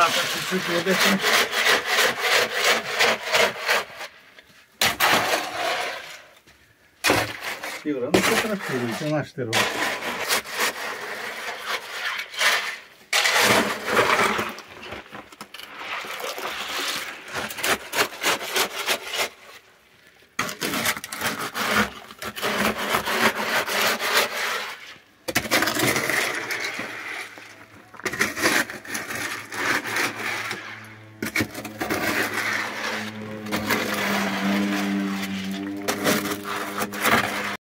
gata cu ce trebuie să... Iura, nu se tractori, uite, n-aș te rog.